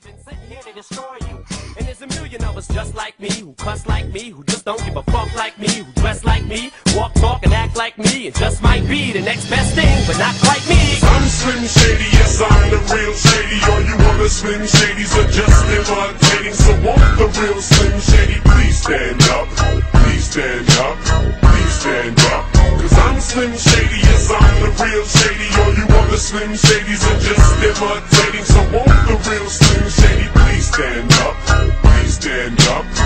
been sitting here to destroy you. And there's a million of us just like me, who cuss like me, who just don't give a fuck like me, who dress like me, walk, talk, and act like me, and just might be the next best thing, but not quite me. I'm Slim Shady, yes, I'm the real Shady. All you other Slim Shadys are just imitating. So won't the real Slim Shady please stand up? Please stand up, please stand up. Cause I'm Slim Shady, yes, I'm the real Shady. All you other Slim Shadys are just imitating. So won't the real Slim Shady please stand up? Please stand up.